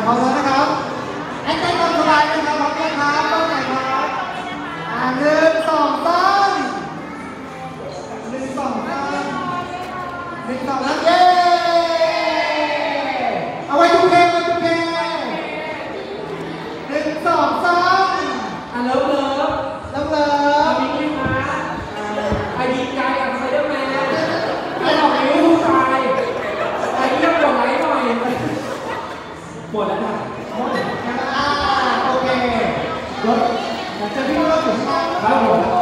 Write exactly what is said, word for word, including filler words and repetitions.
ร้อมแล้วนะครับให้เต้นตามสบายนะครับพร้อมไหมครับต้องไหนครับอ่าหนึ่งสองสามหนึ่งสองสามหนึ่งสองสามเย้เอาไว้ทุกเพลงไว้ทุกเพลงหนึ่งสองสามอ่ะเลิฟเลิฟเลิฟเลิฟมีกี่มาไอดีกายกับไซเดอร์แมนไอออกอายุผู้ชายไอเยี่ยมกว่าไหนหน่อยหมดแล้วค่ะหมดอ่าโอเครถอยากจะพี่รถถึงมากครับผม